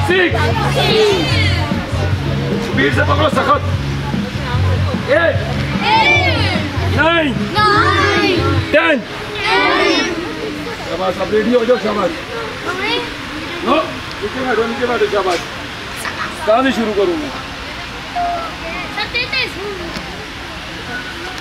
6 speed से पकड़ो सखत। 8 9 10। शाबाश, अब रेडी हो जाओ। शाबाश, नो नीचे बैठो। शाबाश, कहाँ से शुरू करूँ मैं?